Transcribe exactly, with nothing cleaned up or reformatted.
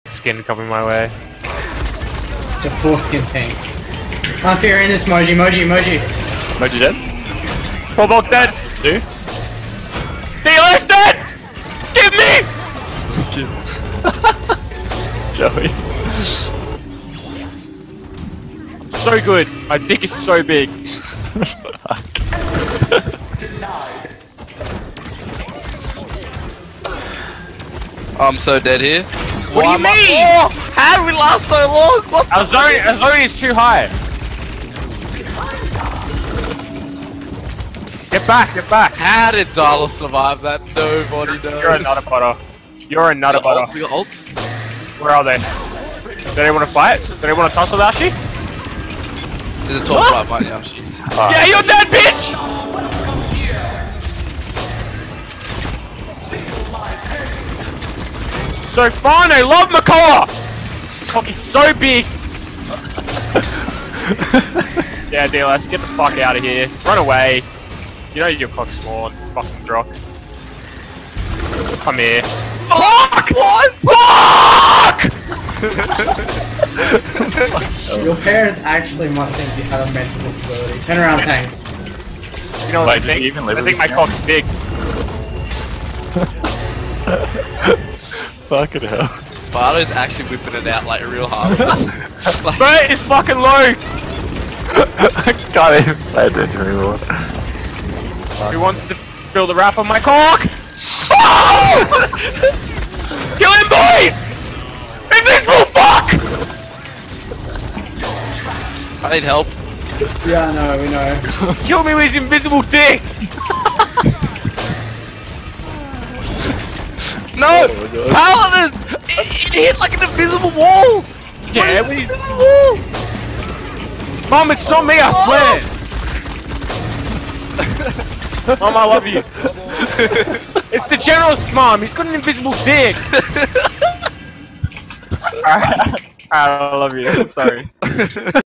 skin coming my way. It's a foreskin thing. I'm fearing this Moji, Moji, Moji. Moji dead? Full bulk dead! Two? D L S dead! Give me! Joey. So good. My dick is so big. I'm so dead here. What do you mean? I... Oh, how did we last so long? What Our zone, our zone is too high. Get back, get back. How did Darla survive that? Nobody knows. You're a nutter butter. You're a nutter butter. Ults, we got ults. Where are they? Do they want to fight? Do they want to tussle Ashi? There's a top right behind you, actually. Uh, yeah, you're dead, bitch! So fun, I love Makoa! Cock is so big! Yeah, D L S, get the fuck out of here. Run away. You know your cock's small, fucking drock. Come here. Fuck! What? Fuck! Your parents actually must think you have a mental disability. Turn around, tanks. You know what Wait, I think? even live I with think my this cock's big. Fucking hell. Bardo's actually whipping it out like real hard. Like, Bert is fucking low! I can't even pay attention anymore. Who wants to fill the wrap on my cock? Oh! Kill him, boys! Invisible fuck! I need help. Yeah, I know, we know. Kill me with his invisible dick! No! Oh my God. Paladins! It, it hit like an invisible wall! Yeah, what we- is invisible wall? Mom, it's not me, I swear! Mom, I love you. It's the general's mom, he's got an invisible dick! Alright, I love you, I'm sorry.